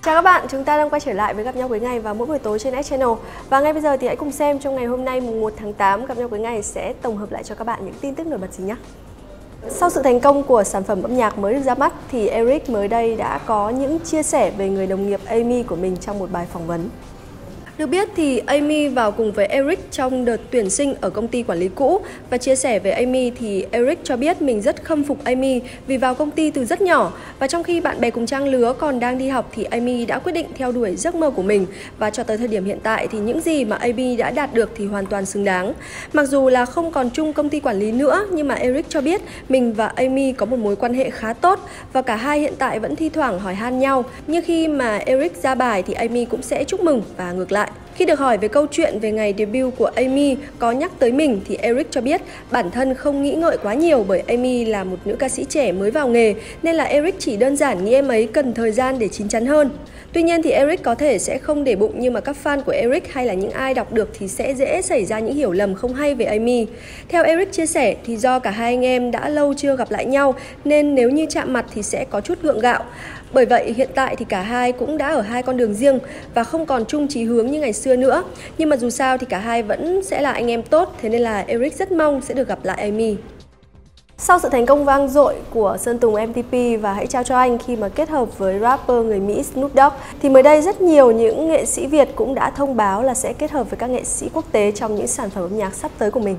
Chào các bạn, chúng ta đang quay trở lại với Gặp nhau cuối ngày vào mỗi buổi tối trên X Channel. Và ngay bây giờ thì hãy cùng xem trong ngày hôm nay mùng 1 tháng 8 Gặp nhau cuối ngày sẽ tổng hợp lại cho các bạn những tin tức nổi bật gì nhé. Sau sự thành công của sản phẩm âm nhạc mới được ra mắt thì Eric mới đây đã có những chia sẻ về người đồng nghiệp Amy của mình trong một bài phỏng vấn. Được biết thì Amy vào cùng với Eric trong đợt tuyển sinh ở công ty quản lý cũ, và chia sẻ về Amy thì Eric cho biết mình rất khâm phục Amy vì vào công ty từ rất nhỏ, và trong khi bạn bè cùng trang lứa còn đang đi học thì Amy đã quyết định theo đuổi giấc mơ của mình, và cho tới thời điểm hiện tại thì những gì mà Amy đã đạt được thì hoàn toàn xứng đáng. Mặc dù là không còn chung công ty quản lý nữa, nhưng mà Eric cho biết mình và Amy có một mối quan hệ khá tốt và cả hai hiện tại vẫn thi thoảng hỏi han nhau. Như khi mà Eric ra bài thì Amy cũng sẽ chúc mừng và ngược lại. Khi được hỏi về câu chuyện về ngày debut của Amy có nhắc tới mình thì Eric cho biết bản thân không nghĩ ngợi quá nhiều, bởi Amy là một nữ ca sĩ trẻ mới vào nghề nên là Eric chỉ đơn giản nghĩ em ấy cần thời gian để chín chắn hơn. Tuy nhiên thì Eric có thể sẽ không để bụng, nhưng mà các fan của Eric hay là những ai đọc được thì sẽ dễ xảy ra những hiểu lầm không hay về Amy. Theo Eric chia sẻ thì do cả hai anh em đã lâu chưa gặp lại nhau nên nếu như chạm mặt thì sẽ có chút gượng gạo. Bởi vậy hiện tại thì cả hai cũng đã ở hai con đường riêng và không còn chung chí hướng như ngày xưa nữa. Nhưng mà dù sao thì cả hai vẫn sẽ là anh em tốt, thế nên là Eric rất mong sẽ được gặp lại Amy. Sau sự thành công vang dội của Sơn Tùng MTP và Hãy Trao Cho Anh khi mà kết hợp với rapper người Mỹ Snoop Dogg, thì mới đây rất nhiều những nghệ sĩ Việt cũng đã thông báo là sẽ kết hợp với các nghệ sĩ quốc tế trong những sản phẩm âm nhạc sắp tới của mình.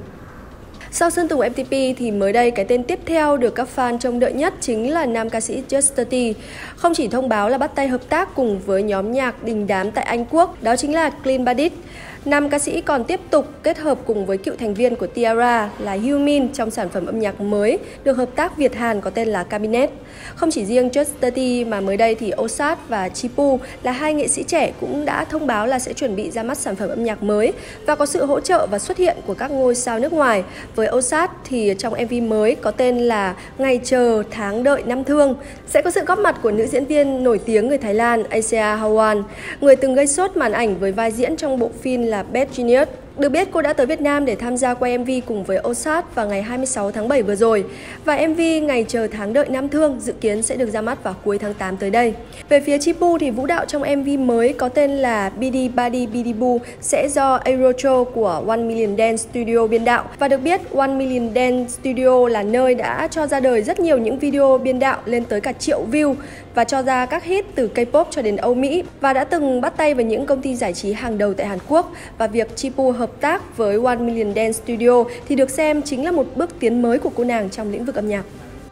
Sau Sơn Tùng MTP thì mới đây cái tên tiếp theo được các fan trông đợi nhất chính là nam ca sĩ Just 30. Không chỉ thông báo là bắt tay hợp tác cùng với nhóm nhạc đình đám tại Anh Quốc, đó chính là Clean Bandit. Nam ca sĩ còn tiếp tục kết hợp cùng với cựu thành viên của Tiara là Hyumin trong sản phẩm âm nhạc mới được hợp tác Việt-Hàn có tên là Cabinet. Không chỉ riêng Just 30 mà mới đây thì Osat và Chipu là hai nghệ sĩ trẻ cũng đã thông báo là sẽ chuẩn bị ra mắt sản phẩm âm nhạc mới và có sự hỗ trợ và xuất hiện của các ngôi sao nước ngoài. Với Osat thì trong MV mới có tên là Ngày Chờ Tháng Đợi Năm Thương sẽ có sự góp mặt của nữ diễn viên nổi tiếng người Thái Lan Asia Hawan, người từng gây sốt màn ảnh với vai diễn trong bộ phim là Bad Genius. Được biết cô đã tới Việt Nam để tham gia quay MV cùng với Osat vào ngày 26 tháng 7 vừa rồi. Và MV Ngày Chờ Tháng Đợi Năm Thương dự kiến sẽ được ra mắt vào cuối tháng 8 tới đây. Về phía Chipu thì vũ đạo trong MV mới có tên là Bidi Badi Bidi Boo sẽ do Aerocho của One Million Dance Studio biên đạo. Và được biết One Million Dance Studio là nơi đã cho ra đời rất nhiều những video biên đạo lên tới cả triệu view và cho ra các hit từ K-pop cho đến Âu Mỹ, và đã từng bắt tay với những công ty giải trí hàng đầu tại Hàn Quốc. Và việc Chipu hợp tác với One Million Dance Studio thì được xem chính là một bước tiến mới của cô nàng trong lĩnh vực âm nhạc.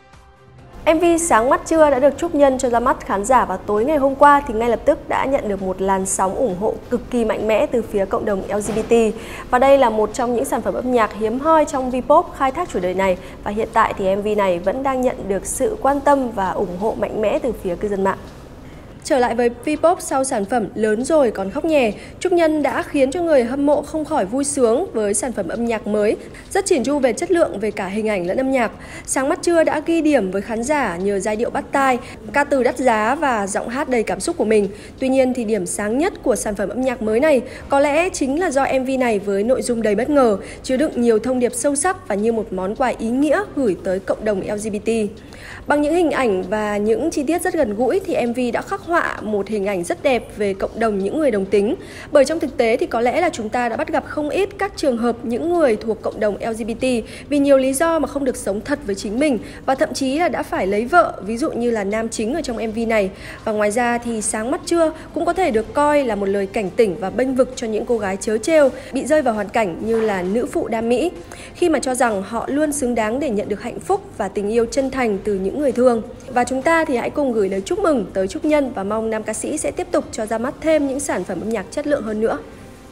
MV Sáng Mắt Trưa đã được chúc nhân cho ra mắt khán giả vào tối ngày hôm qua thì ngay lập tức đã nhận được một làn sóng ủng hộ cực kỳ mạnh mẽ từ phía cộng đồng LGBT. Và đây là một trong những sản phẩm âm nhạc hiếm hoi trong V-pop khai thác chủ đề này, và hiện tại thì MV này vẫn đang nhận được sự quan tâm và ủng hộ mạnh mẽ từ phía cư dân mạng. Trở lại với V-pop sau sản phẩm Lớn Rồi Còn Khóc Nhè, Trúc Nhân đã khiến cho người hâm mộ không khỏi vui sướng với sản phẩm âm nhạc mới, rất chỉn chu về chất lượng về cả hình ảnh lẫn âm nhạc. Sáng Mắt Trưa đã ghi điểm với khán giả nhờ giai điệu bắt tai, ca từ đắt giá và giọng hát đầy cảm xúc của mình. Tuy nhiên thì điểm sáng nhất của sản phẩm âm nhạc mới này có lẽ chính là do MV này với nội dung đầy bất ngờ, chứa đựng nhiều thông điệp sâu sắc và như một món quà ý nghĩa gửi tới cộng đồng LGBT. Bằng những hình ảnh và những chi tiết rất gần gũi thì MV đã khắc họa một hình ảnh rất đẹp về cộng đồng những người đồng tính. Bởi trong thực tế thì có lẽ là chúng ta đã bắt gặp không ít các trường hợp những người thuộc cộng đồng LGBT vì nhiều lý do mà không được sống thật với chính mình và thậm chí là đã phải lấy vợ, ví dụ như là nam chính ở trong MV này. Và ngoài ra thì Sáng Mắt Trưa cũng có thể được coi là một lời cảnh tỉnh và bênh vực cho những cô gái trớ trêu bị rơi vào hoàn cảnh như là nữ phụ đam mỹ, khi mà cho rằng họ luôn xứng đáng để nhận được hạnh phúc và tình yêu chân thành từ những người thương. Và chúng ta thì hãy cùng gửi lời chúc mừng tới Trúc Nhân và mong nam ca sĩ sẽ tiếp tục cho ra mắt thêm những sản phẩm âm nhạc chất lượng hơn nữa.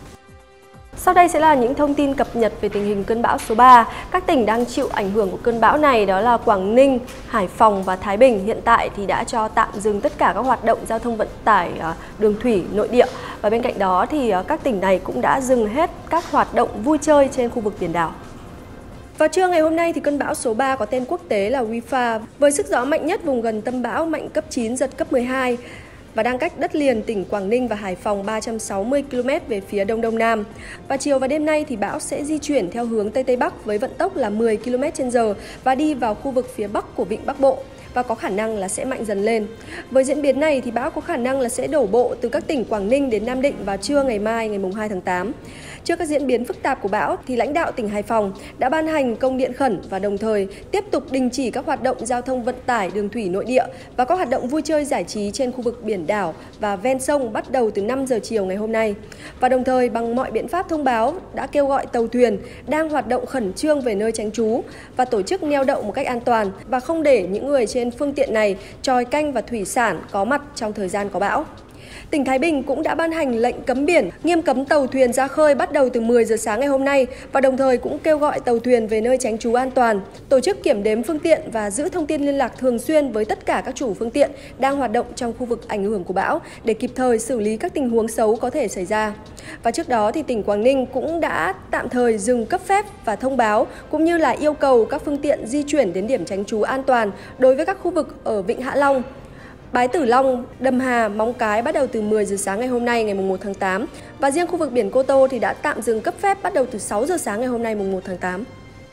Sau đây sẽ là những thông tin cập nhật về tình hình cơn bão số 3. Các tỉnh đang chịu ảnh hưởng của cơn bão này đó là Quảng Ninh, Hải Phòng và Thái Bình. Hiện tại thì đã cho tạm dừng tất cả các hoạt động giao thông vận tải đường thủy nội địa. Và bên cạnh đó thì các tỉnh này cũng đã dừng hết các hoạt động vui chơi trên khu vực biển đảo. Vào trưa ngày hôm nay thì cơn bão số 3 có tên quốc tế là Wifa với sức gió mạnh nhất vùng gần tâm bão mạnh cấp 9 giật cấp 12 và đang cách đất liền tỉnh Quảng Ninh và Hải Phòng 360 km về phía đông đông nam. Và chiều và đêm nay thì bão sẽ di chuyển theo hướng Tây Tây Bắc với vận tốc là 10 km/h và đi vào khu vực phía Bắc của Vịnh Bắc Bộ. và có khả năng là sẽ mạnh dần lên. Với diễn biến này thì bão có khả năng là sẽ đổ bộ từ các tỉnh Quảng Ninh đến Nam Định vào trưa ngày mai ngày 2 tháng 8. Trước các diễn biến phức tạp của bão thì lãnh đạo tỉnh Hải Phòng đã ban hành công điện khẩn và đồng thời tiếp tục đình chỉ các hoạt động giao thông vận tải đường thủy nội địa và các hoạt động vui chơi giải trí trên khu vực biển đảo và ven sông bắt đầu từ 5 giờ chiều ngày hôm nay. Và đồng thời bằng mọi biện pháp thông báo đã kêu gọi tàu thuyền đang hoạt động khẩn trương về nơi tránh trú và tổ chức neo đậu một cách an toàn và không để những người trên phương tiện này chòi canh và thủy sản có mặt trong thời gian có bão. Tỉnh Thái Bình cũng đã ban hành lệnh cấm biển, nghiêm cấm tàu thuyền ra khơi bắt đầu từ 10 giờ sáng ngày hôm nay và đồng thời cũng kêu gọi tàu thuyền về nơi tránh trú an toàn, tổ chức kiểm đếm phương tiện và giữ thông tin liên lạc thường xuyên với tất cả các chủ phương tiện đang hoạt động trong khu vực ảnh hưởng của bão để kịp thời xử lý các tình huống xấu có thể xảy ra. Và trước đó thì tỉnh Quảng Ninh cũng đã tạm thời dừng cấp phép và thông báo cũng như là yêu cầu các phương tiện di chuyển đến điểm tránh trú an toàn đối với các khu vực ở Vịnh Hạ Long, Bái Tử Long, Đầm Hà, Móng Cái bắt đầu từ 10 giờ sáng ngày hôm nay ngày 1 tháng 8 và riêng khu vực biển Cô Tô thì đã tạm dừng cấp phép bắt đầu từ 6 giờ sáng ngày hôm nay 1 tháng 8.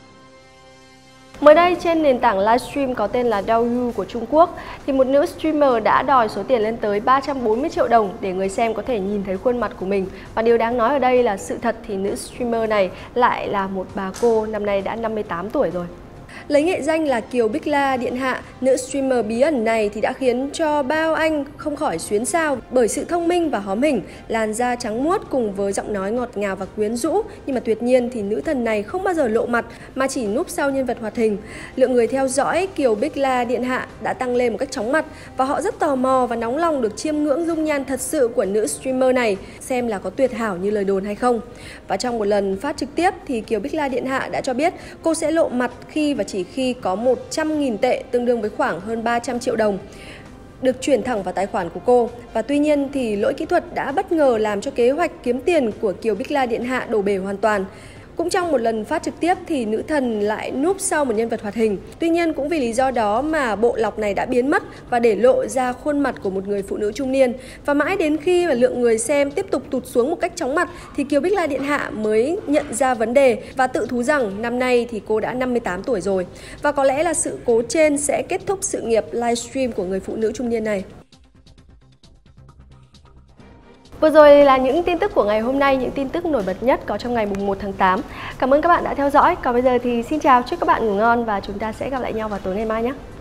Mới đây trên nền tảng livestream có tên là Douyu của Trung Quốc thì một nữ streamer đã đòi số tiền lên tới 340 triệu đồng để người xem có thể nhìn thấy khuôn mặt của mình. Và điều đáng nói ở đây là sự thật thì nữ streamer này lại là một bà cô năm nay đã 58 tuổi rồi. Lấy nghệ danh là Kiều Bích La Điện Hạ, nữ streamer bí ẩn này thì đã khiến cho bao anh không khỏi xuyến xao bởi sự thông minh và hóm hỉnh, làn da trắng muốt cùng với giọng nói ngọt ngào và quyến rũ. Nhưng mà tuyệt nhiên thì nữ thần này không bao giờ lộ mặt mà chỉ núp sau nhân vật hoạt hình. Lượng người theo dõi Kiều Bích La Điện Hạ đã tăng lên một cách chóng mặt và họ rất tò mò và nóng lòng được chiêm ngưỡng dung nhan thật sự của nữ streamer này, xem là có tuyệt hảo như lời đồn hay không. Và trong một lần phát trực tiếp thì Kiều Bích La Điện Hạ đã cho biết cô sẽ lộ mặt khi và chỉ khi có 100.000 tệ tương đương với khoảng hơn 300 triệu đồng được chuyển thẳng vào tài khoản của cô. Và tuy nhiên thì lỗi kỹ thuật đã bất ngờ làm cho kế hoạch kiếm tiền của Kiều Bích La Điện Hạ đổ bể hoàn toàn. Cũng trong một lần phát trực tiếp thì nữ thần lại núp sau một nhân vật hoạt hình. Tuy nhiên cũng vì lý do đó mà bộ lọc này đã biến mất và để lộ ra khuôn mặt của một người phụ nữ trung niên. Và mãi đến khi mà lượng người xem tiếp tục tụt xuống một cách chóng mặt thì Kiều Bích La Điện Hạ mới nhận ra vấn đề và tự thú rằng năm nay thì cô đã 58 tuổi rồi. Và có lẽ là sự cố trên sẽ kết thúc sự nghiệp livestream của người phụ nữ trung niên này. Vừa rồi là những tin tức của ngày hôm nay, những tin tức nổi bật nhất có trong ngày 1 tháng 8. Cảm ơn các bạn đã theo dõi. Còn bây giờ thì xin chào, chúc các bạn ngủ ngon và chúng ta sẽ gặp lại nhau vào tối ngày mai nhé.